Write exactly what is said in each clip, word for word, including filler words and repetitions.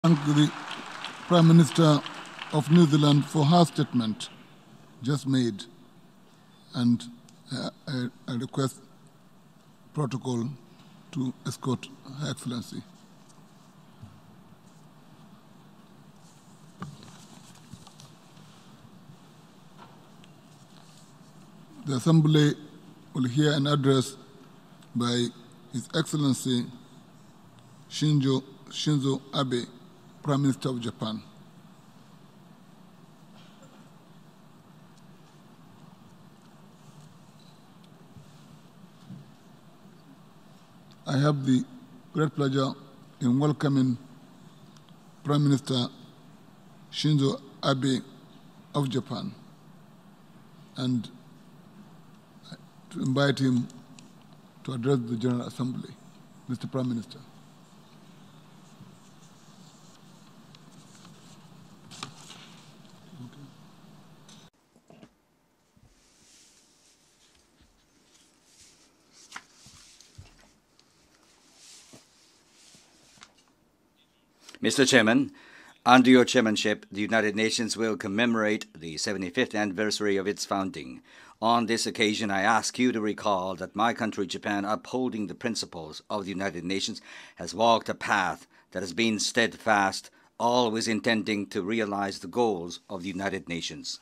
Thank the Prime Minister of New Zealand for her statement just made, and uh, I, I request protocol to escort Her Excellency. The Assembly will hear an address by His Excellency Shinzo, Shinzo Abe, Prime Minister of Japan. I have the great pleasure in welcoming Prime Minister Shinzo Abe of Japan and to invite him to address the General Assembly. Mister Prime Minister. Mister Chairman, under your chairmanship, the United Nations will commemorate the seventy-fifth anniversary of its founding. On this occasion, I ask you to recall that my country, Japan, upholding the principles of the United Nations, has walked a path that has been steadfast, always intending to realize the goals of the United Nations.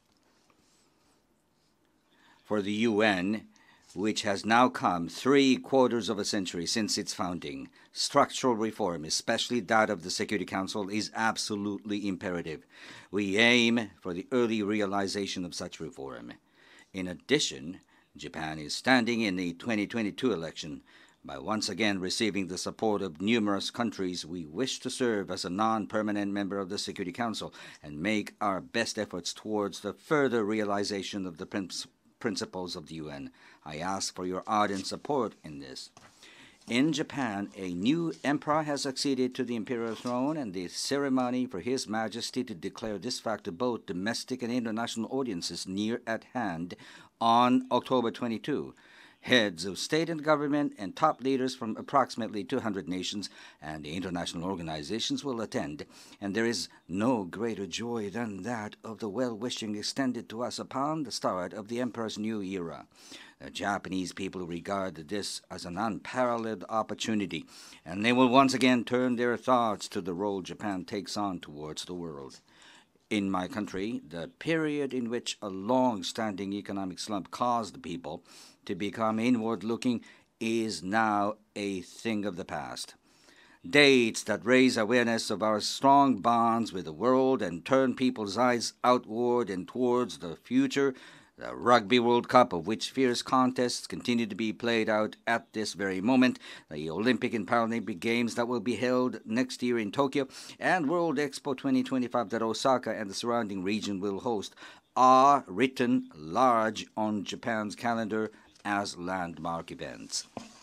For the U N, which has now come three quarters of a century since its founding, structural reform, especially that of the Security Council, is absolutely imperative. We aim for the early realization of such reform. In addition, Japan is standing in the twenty twenty-two election. By once again receiving the support of numerous countries, we wish to serve as a non-permanent member of the Security Council and make our best efforts towards the further realization of the principles principles of the U N. I ask for your ardent support in this. In Japan, a new emperor has succeeded to the imperial throne, and the ceremony for His Majesty to declare this fact to both domestic and international audiences near at hand on October twenty-second. Heads of state and government and top leaders from approximately two hundred nations and the international organizations will attend, and there is no greater joy than that of the well-wishing extended to us upon the start of the Emperor's new era. The Japanese people regard this as an unparalleled opportunity, and they will once again turn their thoughts to the role Japan takes on towards the world. In my country, the period in which a long-standing economic slump caused the people to become inward-looking is now a thing of the past. Dates that raise awareness of our strong bonds with the world and turn people's eyes outward and towards the future, the Rugby World Cup, of which fierce contests continue to be played out at this very moment, the Olympic and Paralympic Games that will be held next year in Tokyo, and World Expo twenty twenty-five that Osaka and the surrounding region will host, are written large on Japan's calendar as landmark events.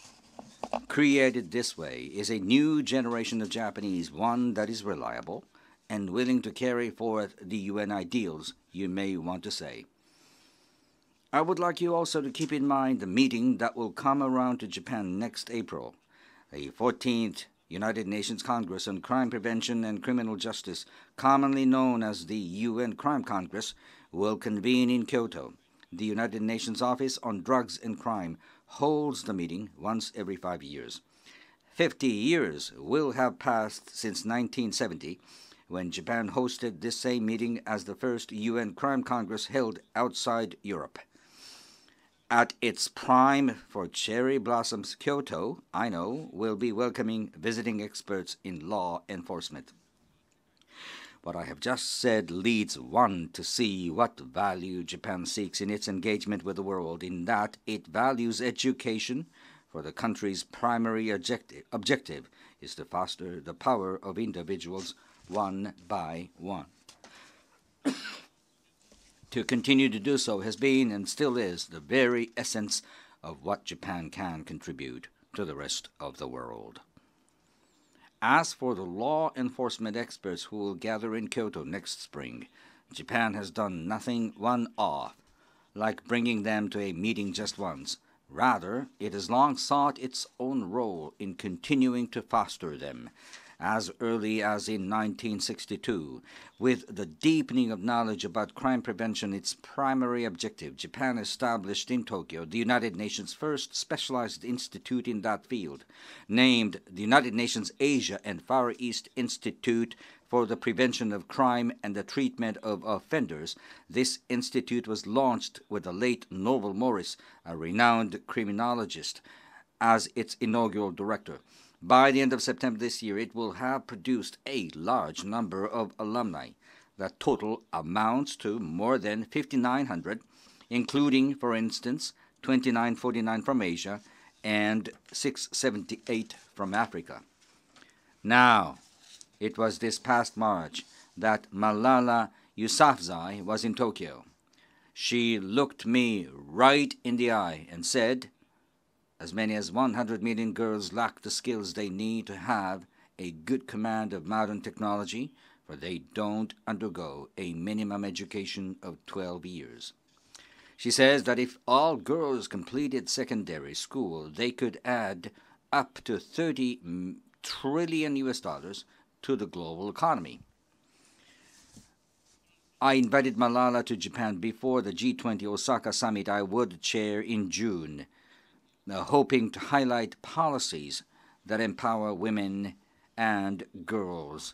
Created this way is a new generation of Japanese, one that is reliable and willing to carry forth the U N ideals, you may want to say. I would like you also to keep in mind the meeting that will come around to Japan next April. The fourteenth United Nations Congress on Crime Prevention and Criminal Justice, commonly known as the U N Crime Congress, will convene in Kyoto. The United Nations Office on Drugs and Crime holds the meeting once every five years. Fifty years will have passed since nineteen seventy, when Japan hosted this same meeting as the first U N Crime Congress held outside Europe. At its prime for cherry blossoms, Kyoto, I know, will be welcoming visiting experts in law enforcement. What I have just said leads one to see what value Japan seeks in its engagement with the world, in that it values education, for the country's primary objective, objective is to foster the power of individuals one by one. To continue to do so has been and still is the very essence of what Japan can contribute to the rest of the world. As for the law enforcement experts who will gather in Kyoto next spring, Japan has done nothing one-off, like bringing them to a meeting just once. Rather, it has long sought its own role in continuing to foster them. as early as in nineteen sixty-two. With the deepening of knowledge about crime prevention its primary objective, Japan established in Tokyo the United Nations' first specialized institute in that field, named the United Nations Asia and Far East Institute for the Prevention of Crime and the Treatment of Offenders. This institute was launched with the late Norval Morris, a renowned criminologist, as its inaugural director. By the end of September this year, it will have produced a large number of alumni. The total amounts to more than fifty-nine hundred, including, for instance, twenty-nine forty-nine from Asia and six seventy-eight from Africa. Now, it was this past March that Malala Yousafzai was in Tokyo. She looked me right in the eye and said, as many as one hundred million girls lack the skills they need to have a good command of modern technology, for they don't undergo a minimum education of twelve years. She says that if all girls completed secondary school, they could add up to thirty trillion U S dollars to the global economy. I invited Malala to Japan before the G twenty Osaka summit I would chair in June, uh, hoping to highlight policies that empower women and girls.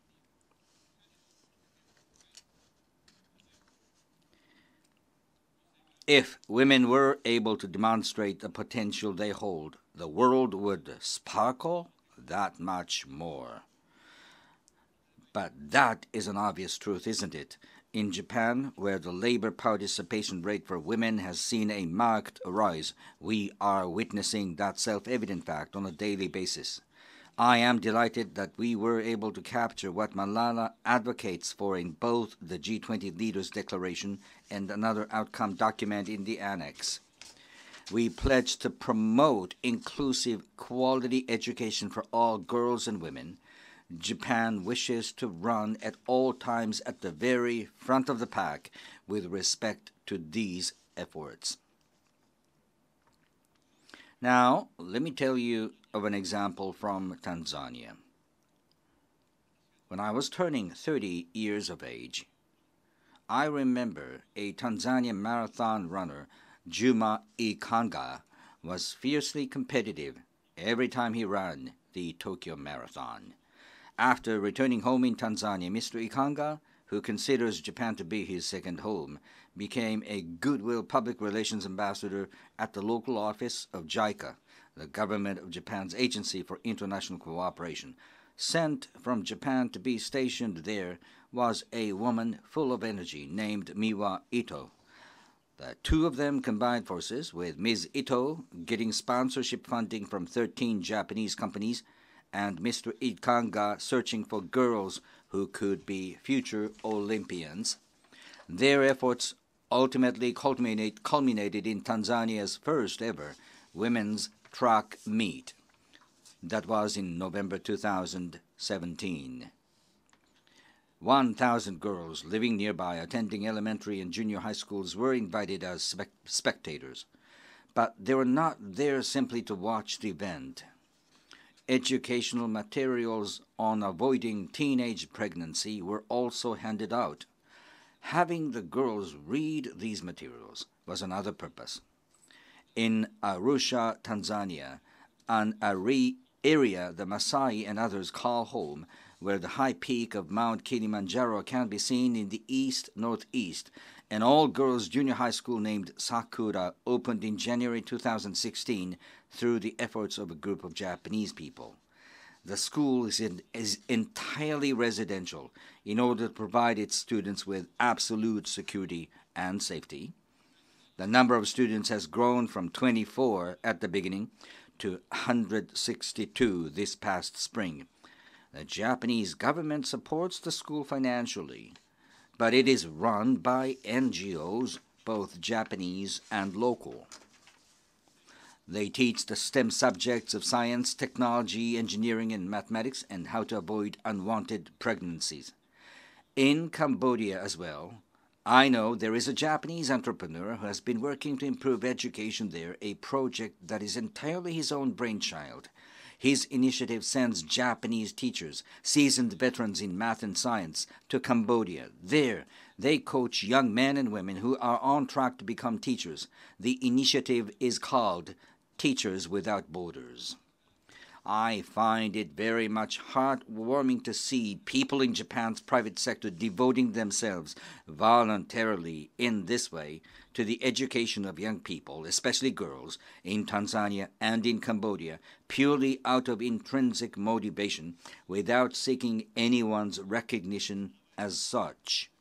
If women were able to demonstrate the potential they hold, the world would sparkle that much more. But that is an obvious truth, isn't it? In Japan, where the labor participation rate for women has seen a marked rise, we are witnessing that self-evident fact on a daily basis. I am delighted that we were able to capture what Malala advocates for in both the G twenty Leaders Declaration and another outcome document in the annex. We pledge to promote inclusive, quality education for all girls and women. Japan wishes to run at all times at the very front of the pack with respect to these efforts. Now, let me tell you of an example from Tanzania. When I was turning thirty years of age, I remember a Tanzanian marathon runner, Juma Ikanga, was fiercely competitive every time he ran the Tokyo Marathon. After returning home in Tanzania, Mister Ikanga, who considers Japan to be his second home, became a goodwill public relations ambassador at the local office of JICA, the government of Japan's Agency for International Cooperation. Sent from Japan to be stationed there was a woman full of energy named Miwa Ito. The two of them combined forces, with Miz Ito getting sponsorship funding from thirteen Japanese companies and Mister Ikanga searching for girls who could be future Olympians. Their efforts ultimately culminate, culminated in Tanzania's first ever women's track meet. That was in November two thousand seventeen. one thousand girls living nearby, attending elementary and junior high schools, were invited as spec- spectators. But they were not there simply to watch the event. Educational materials on avoiding teenage pregnancy were also handed out. Having the girls read these materials was another purpose. In Arusha, Tanzania, an area the Maasai and others call home, where the high peak of Mount Kilimanjaro can be seen in the east-northeast, an all-girls junior high school named Sakura opened in January two thousand sixteen through the efforts of a group of Japanese people. The school is, in, is entirely residential in order to provide its students with absolute security and safety. The number of students has grown from twenty-four at the beginning to one hundred sixty-two this past spring. The Japanese government supports the school financially, but it is run by N G Os, both Japanese and local. They teach the STEM subjects of science, technology, engineering, and mathematics, and how to avoid unwanted pregnancies. In Cambodia as well, I know there is a Japanese entrepreneur who has been working to improve education there, a project that is entirely his own brainchild. His initiative sends Japanese teachers, seasoned veterans in math and science, to Cambodia. There, they coach young men and women who are on track to become teachers. The initiative is called Teachers Without Borders. I find it very much heartwarming to see people in Japan's private sector devoting themselves voluntarily in this way to the education of young people, especially girls, in Tanzania and in Cambodia, purely out of intrinsic motivation, without seeking anyone's recognition as such.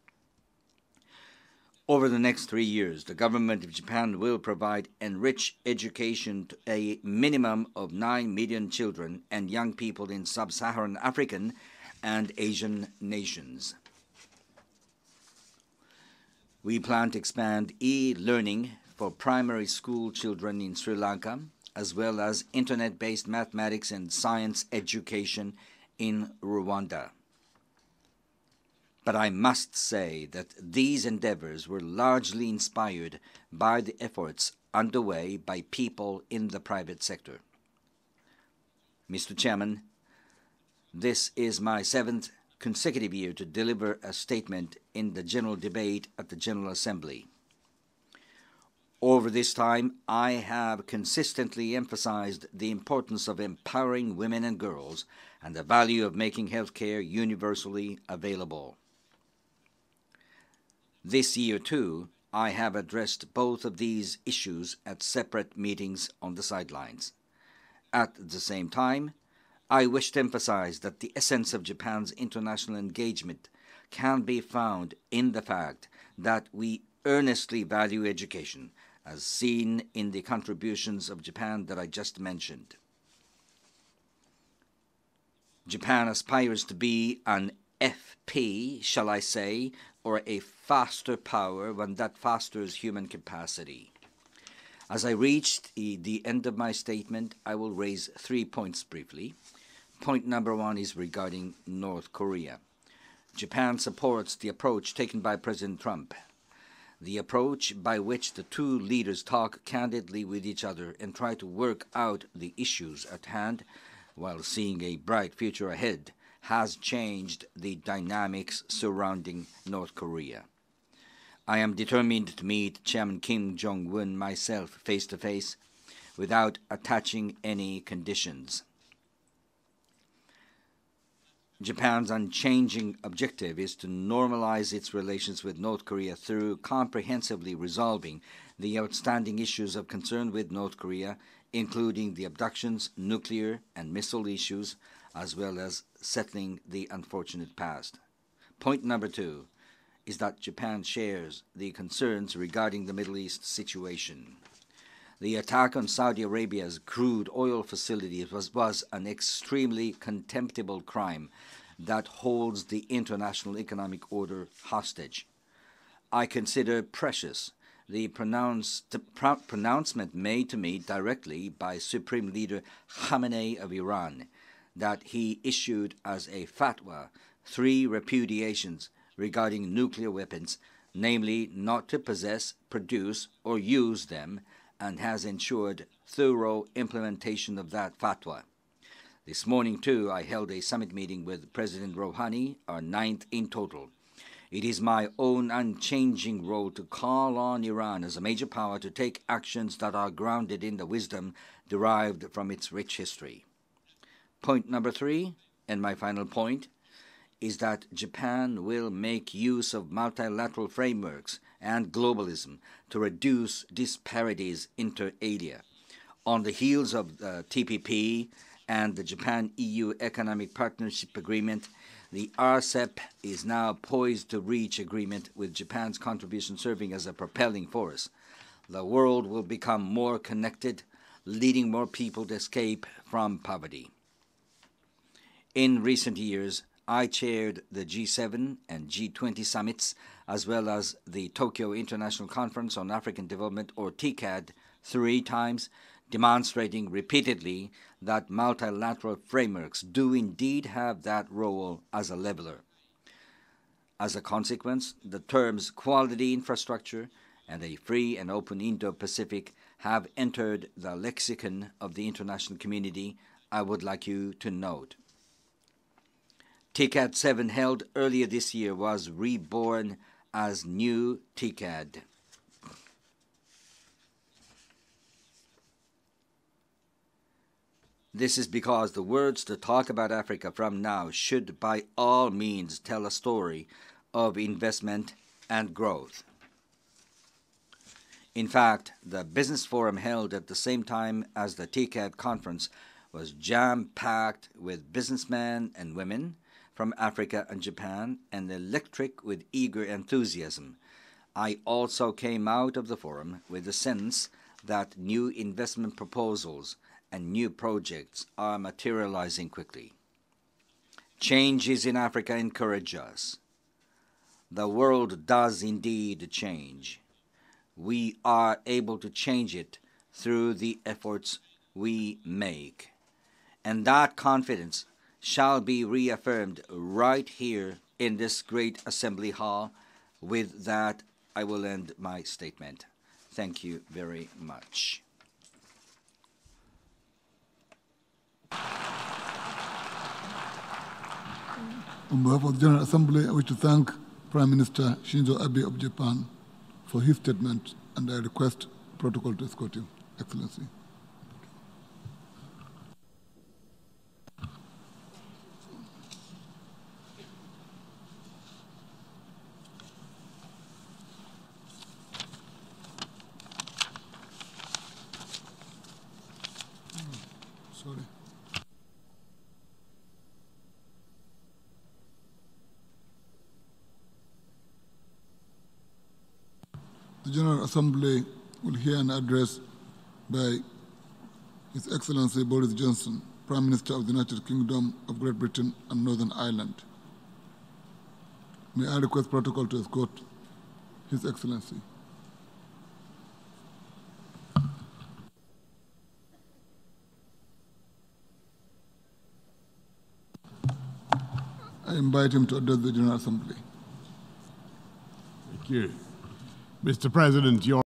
Over the next three years, the government of Japan will provide enriched education to a minimum of nine million children and young people in sub-Saharan African and Asian nations. We plan to expand e-learning for primary school children in Sri Lanka, as well as internet-based mathematics and science education in Rwanda. But I must say that these endeavors were largely inspired by the efforts underway by people in the private sector. Mister Chairman, this is my seventh consecutive year to deliver a statement in the general debate at the General Assembly. Over this time, I have consistently emphasized the importance of empowering women and girls and the value of making health care universally available. This year, too, I have addressed both of these issues at separate meetings on the sidelines. At the same time, I wish to emphasize that the essence of Japan's international engagement can be found in the fact that we earnestly value education, as seen in the contributions of Japan that I just mentioned. Japan aspires to be an F P, shall I say, or a faster power when that fosters human capacity. As I reach the, the end of my statement, I will raise three points briefly. Point number one is regarding North Korea. Japan supports the approach taken by President Trump, the approach by which the two leaders talk candidly with each other and try to work out the issues at hand while seeing a bright future ahead, has changed the dynamics surrounding North Korea. I am determined to meet Chairman Kim Jong-un myself face-to-face without attaching any conditions. Japan's unchanging objective is to normalize its relations with North Korea through comprehensively resolving the outstanding issues of concern with North Korea, including the abductions, nuclear and missile issues, as well as settling the unfortunate past. Point number two is that Japan shares the concerns regarding the Middle East situation. The attack on Saudi Arabia's crude oil facilities was, was an extremely contemptible crime that holds the international economic order hostage. I consider precious the pronounced, pr- pronouncement made to me directly by Supreme Leader Khamenei of Iran that he issued as a fatwa three repudiations regarding nuclear weapons, namely not to possess, produce, or use them, and has ensured thorough implementation of that fatwa. This morning, too, I held a summit meeting with President Rouhani, our ninth in total. It is my own unchanging role to call on Iran as a major power to take actions that are grounded in the wisdom derived from its rich history. Point number three, and my final point, is that Japan will make use of multilateral frameworks and globalism to reduce disparities inter alia. On the heels of the T P P and the Japan-E U Economic Partnership Agreement, the R C E P is now poised to reach agreement, with Japan's contribution serving as a propelling force. The world will become more connected, leading more people to escape from poverty. In recent years, I chaired the G seven and G twenty summits, as well as the Tokyo International Conference on African Development, or TICAD, three times, demonstrating repeatedly that multilateral frameworks do indeed have that role as a leveler. As a consequence, the terms quality infrastructure and a free and open Indo-Pacific have entered the lexicon of the international community I would like you to note. TICAD seven held earlier this year was reborn as New TICAD. This is because the words to talk about Africa from now should by all means tell a story of investment and growth. In fact, the business forum held at the same time as the TICAD conference was jam-packed with businessmen and women from Africa and Japan and electric with eager enthusiasm. I also came out of the forum with the sense that new investment proposals and new projects are materializing quickly. Changes in Africa encourage us. The world does indeed change. We are able to change it through the efforts we make. And that confidence shall be reaffirmed right here in this great assembly hall. With that, I will end my statement. Thank you very much. On behalf of the General Assembly, I wish to thank Prime Minister Shinzo Abe of Japan for his statement, and I request protocol to escort you, Excellency. Sorry. The General Assembly will hear an address by His Excellency Boris Johnson, Prime Minister of the United Kingdom of Great Britain and Northern Ireland. May I request protocol to escort His Excellency. I invite him to address the General Assembly. Thank you. Mister President, your